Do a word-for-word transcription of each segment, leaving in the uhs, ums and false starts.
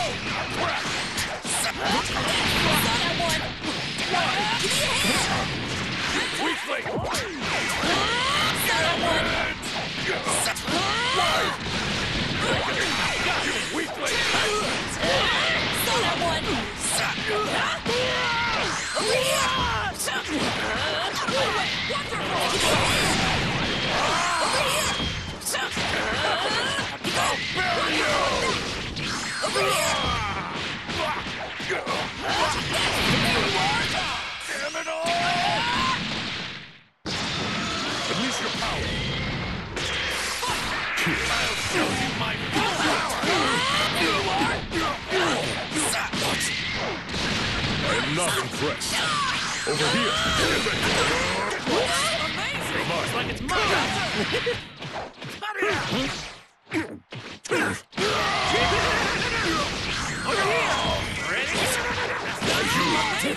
Weakling! Weakling! Damn it all! Unleash your power! I'll show you my full power! I am not impressed. Over here! Get ready! Amazing! Come on! It's like it's mine! Cut it out! Over here! Ready? Amazing!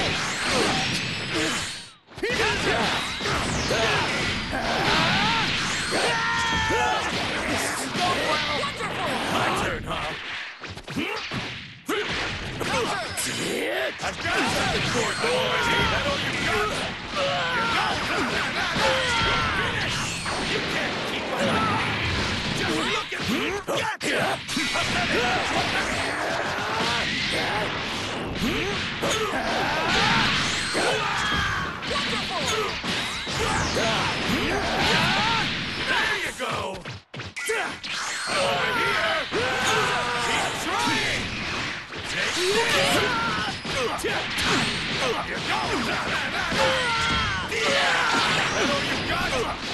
My turn, huh? I've got something for it, boys! That all you got? You can't keep up! Just look at me! Gotcha! There you go! Over here! Keep trying! Take this! Here goes! That's all you got!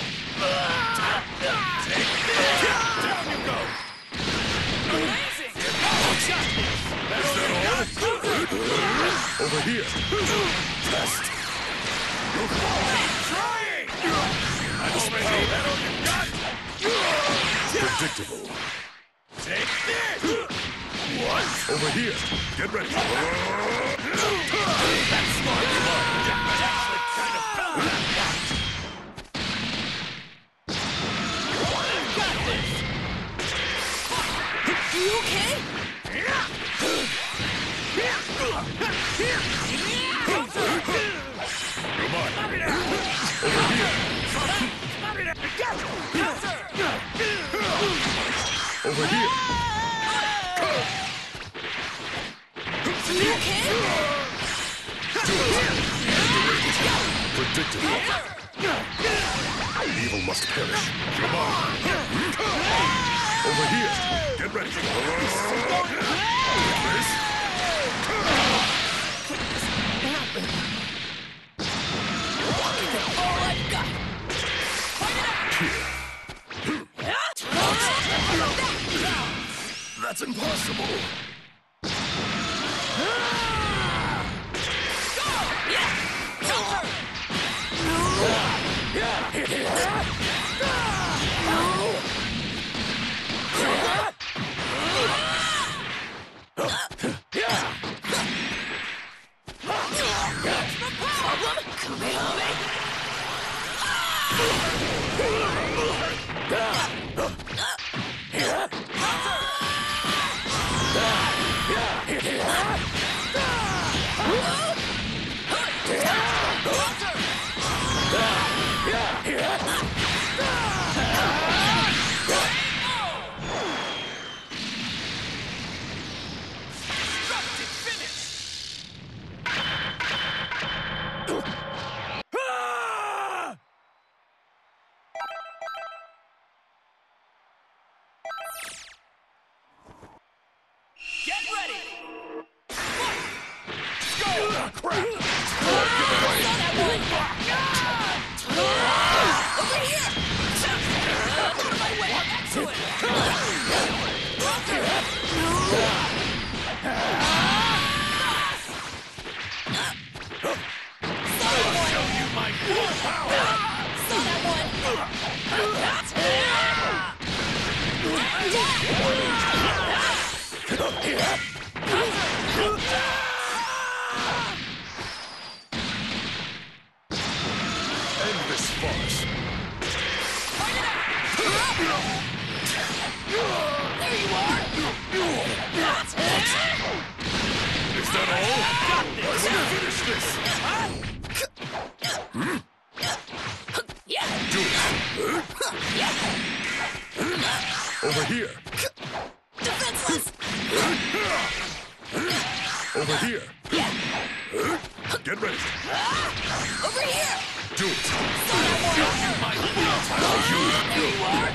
Take this! Down you go! Amazing! Here goes! That's all you got! Over here! Test! Keep trying! Over here! That's all you got! Predictable. Take this! What? Over here! Get ready! That's smart! That's actually kind of fell that one! Got this! You okay? Come on! Stop it out! Over here! Stop it out! Counter! Over here! You okay? Predictable. Evil must perish. Come on! Over here! Get ready! This? All I've got. That's impossible! Get ready! Go! Crap! Over here! Out of my way! Excellent! I'll show you my full power! Saw that one! End this farce. There you are! this? Huh? Yeah. Do it. Over here. Defenseless. Over here. Get ready. Over here. Do it. There you are.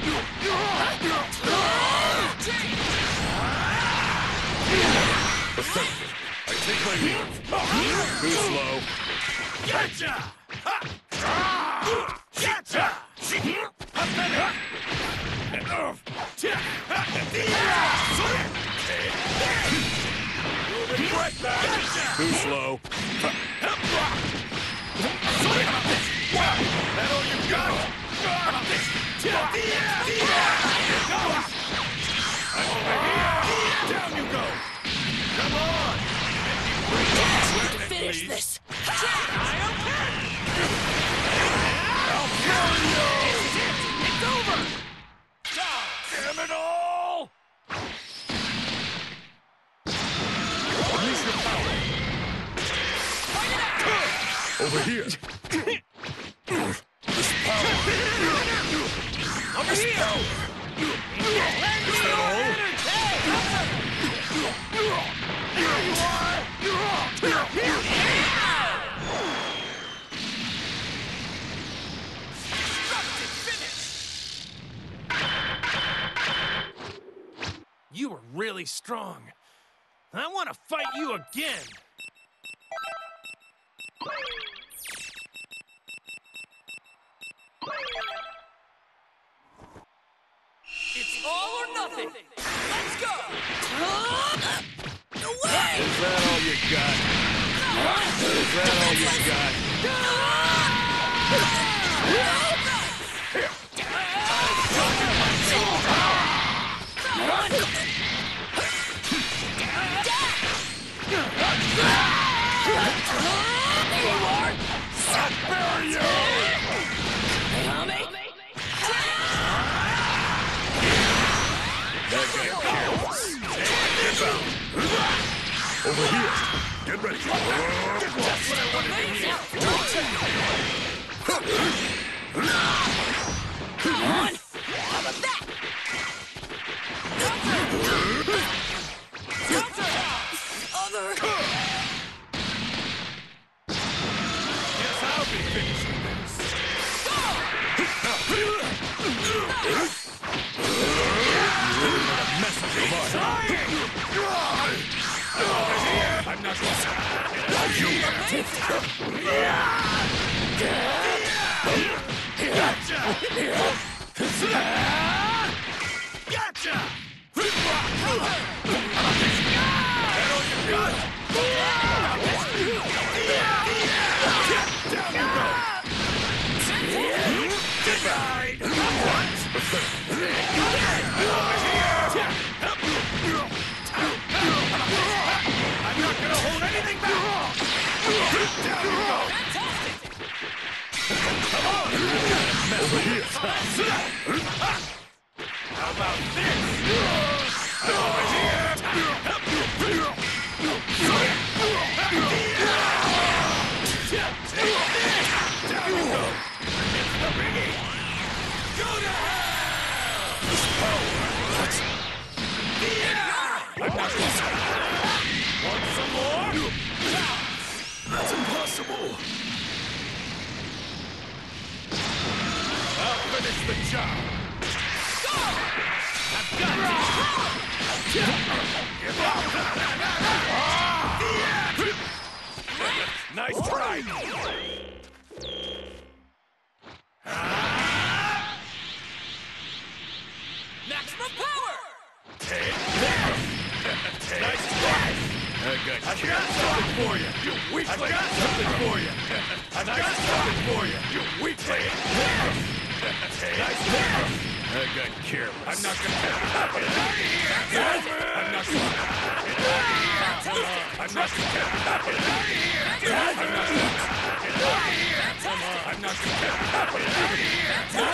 Effective. I take my leave. Too slow. Gotcha! Ha! Gotcha! Too slow. That all you got? I'm over here! Down you go! Come on! Finish this. I'll kill you! It's over! Damn it all! Unleash your power. Over here. This power. Over This here! power. Is that all? You were really strong. I want to fight you again. It's all or nothing. Let's go. Away. Is that all you got? Is that all you got? Over here. Get ready. Come on. How about that? Other. Guess I'll be finishing this. I'm not going to... Gotcha! Gotcha! I'm not gonna hold anything back! Down you go! Come on! Over here. How about this? Over here! Down you go! It's the biggie! Go to hell! This power. I'm not gonna... Want some more? That's impossible. I'll finish the job. Go! I've got you! Nice try! Maximum power. Take that! Nice try! I got I've you. got something for you! You weakling! I've got something for you! I've got something for you! You weakling! Nice try! I got careless. I'm not gonna get out of here! I'm not gonna... I'm not gonna get out of here! I'm not gonna... I'm not gonna get out of here!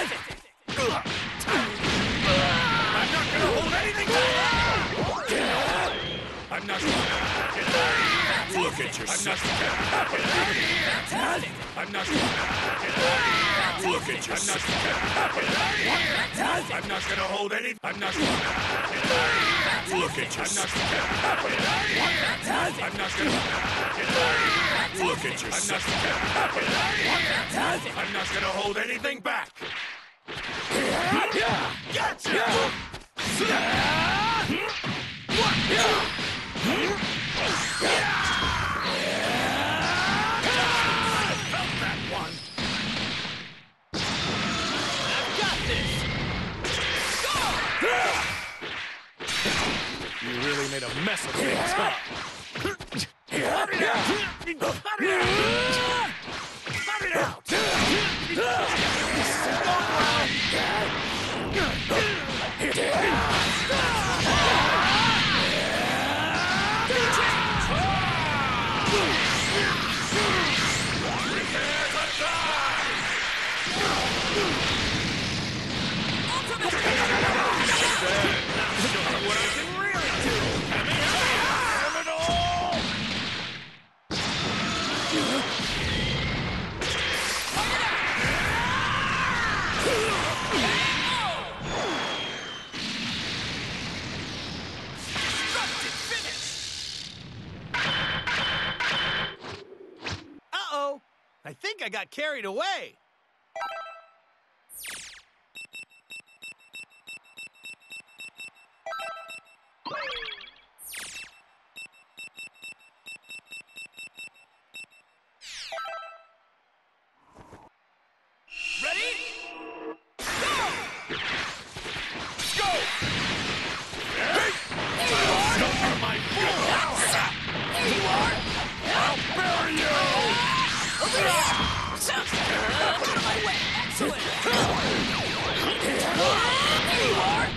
I'm not gonna hold anything back! I'm not gonna... Look at yourself. I'm not gonna... Look at yourself. I'm not gonna hold any... I'm not gonna... Look at yourself. I'm not gonna... Look at yourself. I'm not gonna hold anything back. Gotcha! You really made a mess of things, huh? Cut it out! Cut it out! Cut it out! Uh-oh! I think I got carried away. Ready? Go! Let's go! Hey! There you are! Oh my goodness! There you are! I'll bury you! Over here! Out of my way! Excellent! There you are!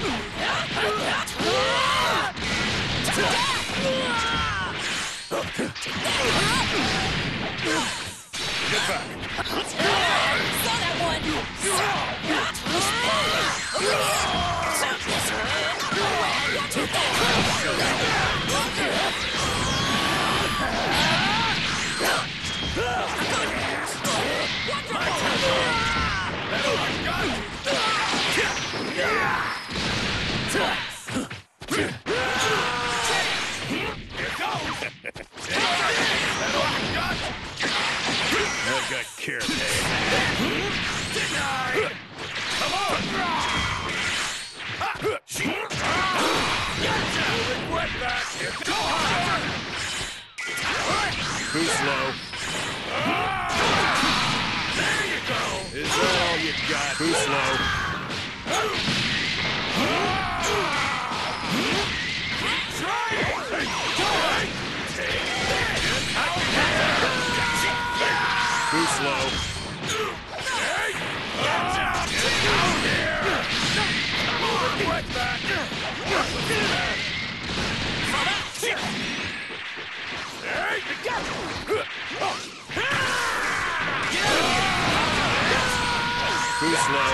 Get back! Saw that one! Over here! Watch it there! I've got care, hey? Denied! Come on! Gotcha! Regret that! Go hard! Too slow. There you go! Is that all you got? Too slow. Try it! Go ahead! Take this! Out Too slow. Hey! Gotcha! Get out here! Regret that! Hey! Gotcha! Too slow.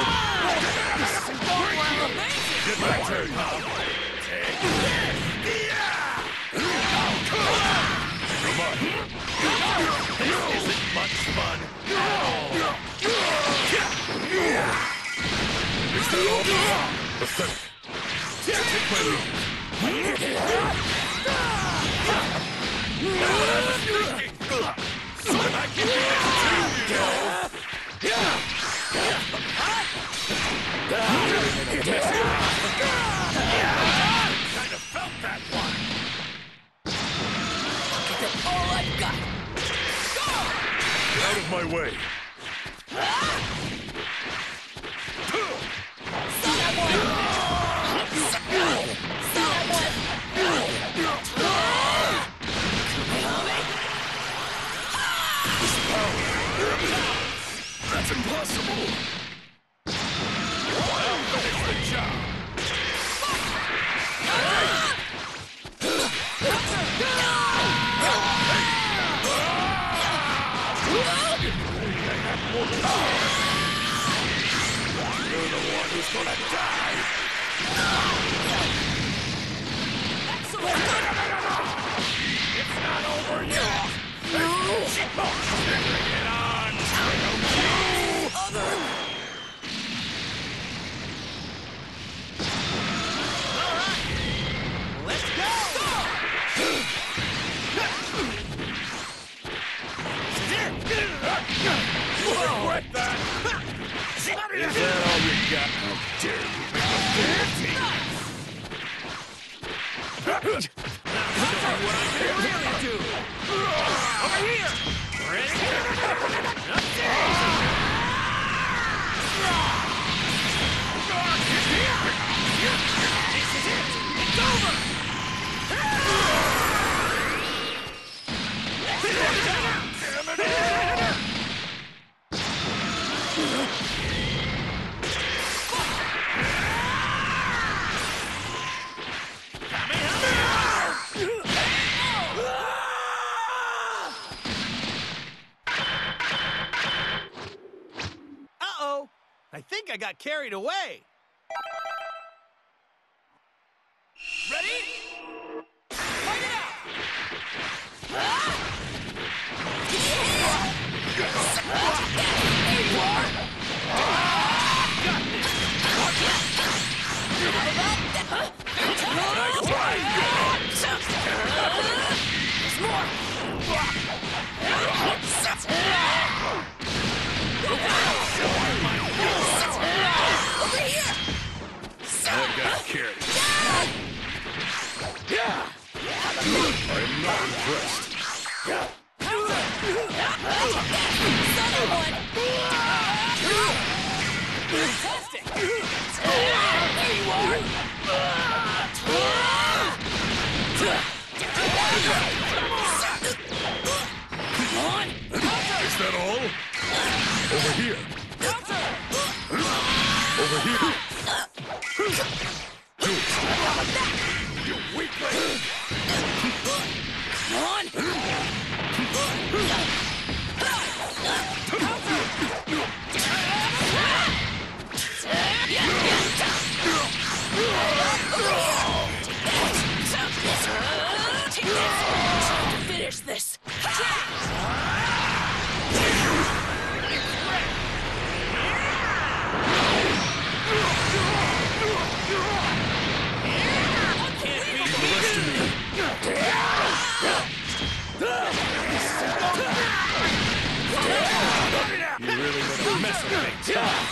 Get my turn, huh? Take this! Yeah! Come on! This isn't much fun at all! Is that all? Pathetic. Take my lead. That's what I was thinking! So I can do this too, you know! Kind of felt that one! That's all I've got! Out of my way. Saw that one! Saw that one! That's impossible! I'll finish the job! You're the one who's gonna die! Excellent! It's not over yet! Get on! Other. All right. Let's go! Regret that! Is that all you got? How dare you make a dare team? Show me what I can really do. Over here. Ready? Upstairs. This is it. It's over. Uh-oh. I think I got carried away. Ready? Fight it out! There you are! Got this! Nice try! There's more! Over here! That got carried. I'm not impressed. Southern one! Fantastic! There you are! Come on! Is that all? Over here. Counter! Over here. Do it. You weakling! Come on! Take this! Time to finish this! Can't beat the rest of me! You really made a mess of things.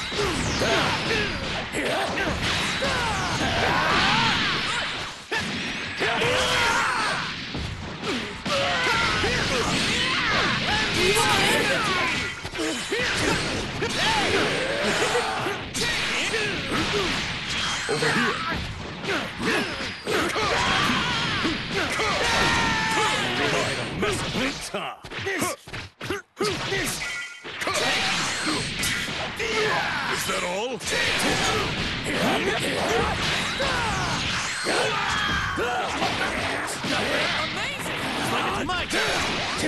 Over here. You made a mess of things, huh? Is that all? Amazing! It's like it's my turn!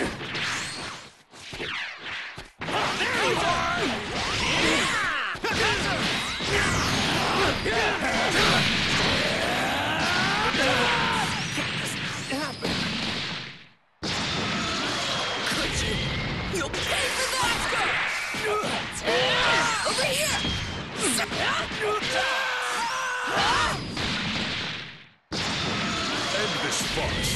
There you are! Could you? You'll pay for that! Let's go! Over here! End this farce.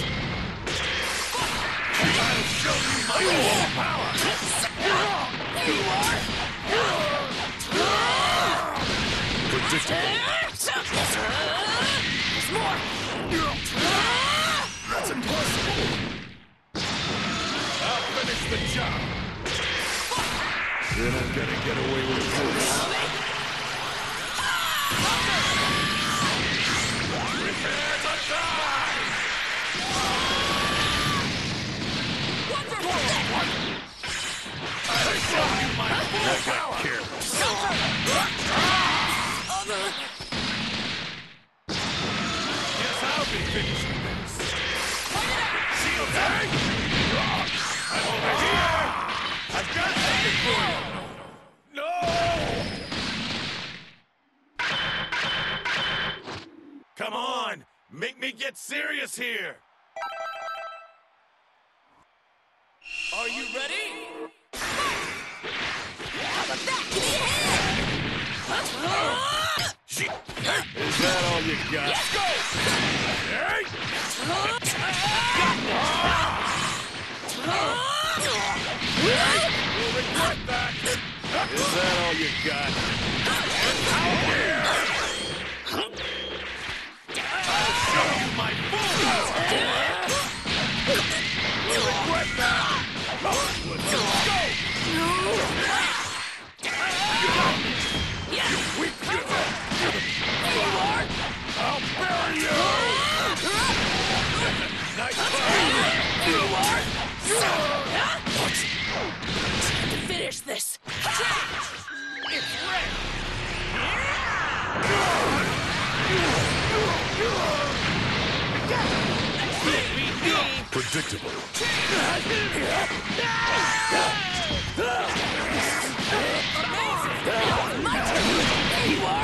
I'll show you my full power! There you are! Predictable. There's more! That's impossible. I'll finish the job. You're not gonna get away with this. Prepare to die! Wonderful! I'll show you my full power! Careless. Guess I'll be finishing this. Shield tag! I'm over here! I've got something for you! No! Come on! Make me get serious here! Are you ready? How about that? Give me a hand! Is that all you got? Let's go! Hey! You'll regret that. Is that all you got? I'll show you my moves. You'll regret that. Let's go. Weak. I'll bury you. Nice fight. Time to finish this! It's red. Predictable. My turn! There you are!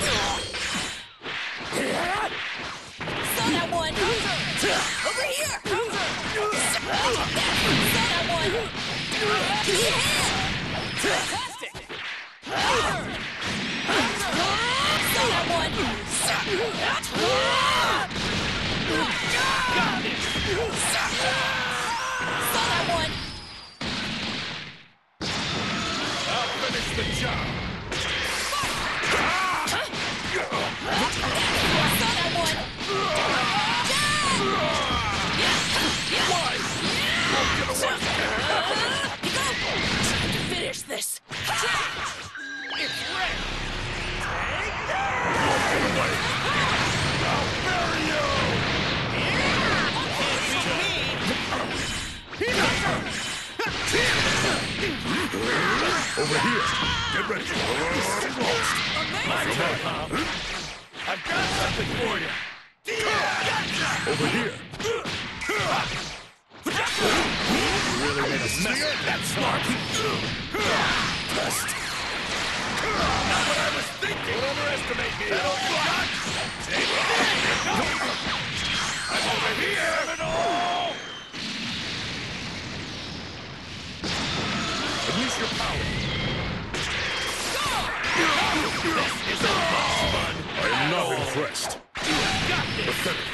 Saw that one! Over here! Saw that one! Give me a hand! Fantastic! Saw that one! Got it! Saw that one! I'll finish the job. Saw that one! Time to finish this! It's red. Take that. I'll bury you. Over here. Get ready. I've got something for you. Over here. You really made us mess. That's smart. Test. Not what I was thinking. Don't underestimate me. That all you got? Take it. I'm over here. Have it all. Unleash your power. This isn't much fun. I am not impressed. Got this. Pathetic.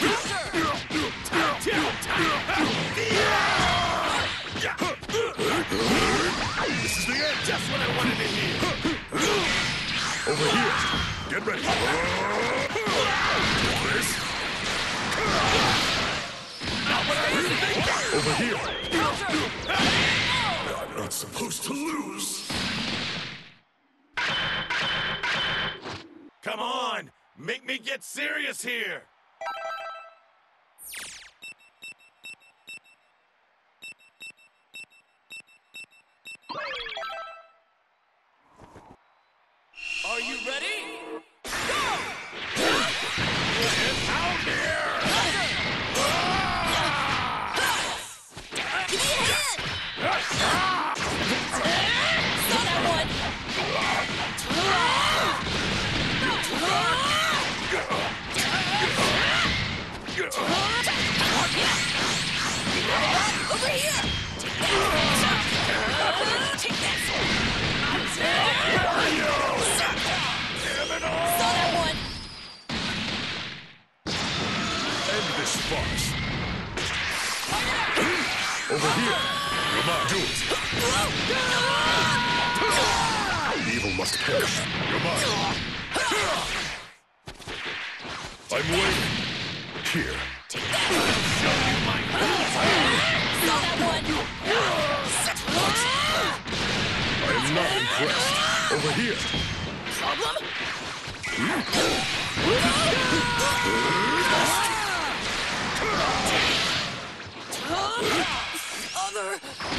This is the end. Just what I wanted to hear. Over here. Get ready. This. Not what I was thinking. Over here. I'm not supposed to lose. Come on. Make me get serious here. Are you ready? It's out here. Give me a hand! Saw that one! Over here! Take that! Saw that one! End this farce. Over here. Come on, do it. Evil must perish. Come on. I'm waiting. Here. Take that! Saw that one! I am not impressed. Over here. Problem? Other...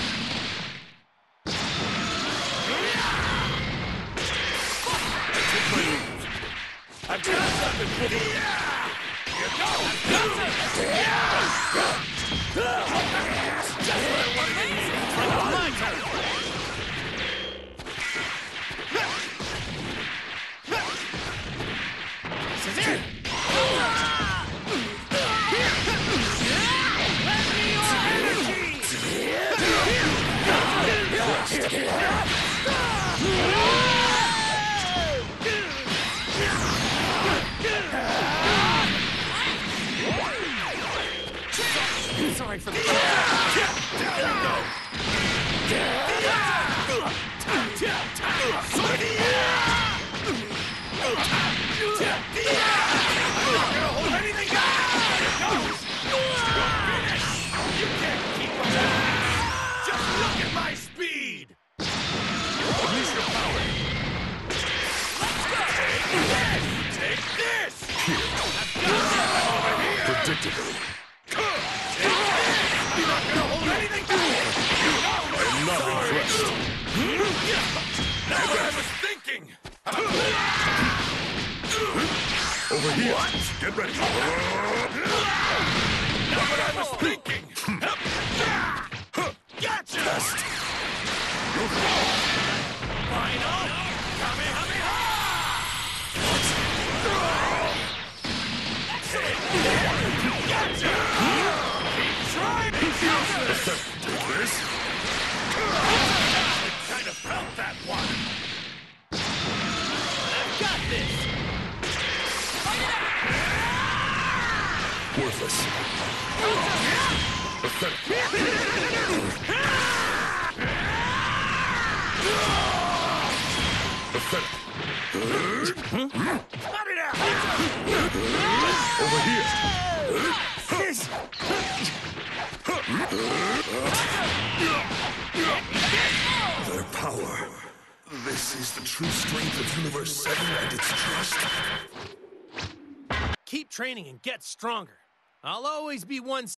I've got something for you. Here goes. Just what I wanted to hear. My turn. This is it. Let me your energy. Sorry for the... Down you go! I'm not gonna hold anything back! Finish! You can't keep up! Just look at my speed! Use your power! Let's go! Take this! Take this! Over here! Predictable. You're not gonna hold anything back! I'm not impressed. That's what I was thinking! Over here. What? Get ready. That's what I was thinking! Gotcha! Test. Final! Kamehameha! Excellent! Gotcha! Keep trying! Take this. I kind of felt that one! I've got this! Worthless. Pathetic. Pathetic. Cut it out! Over here. Their power. This is the true strength of Universe seven and its trust. Keep training and get stronger. I'll always be one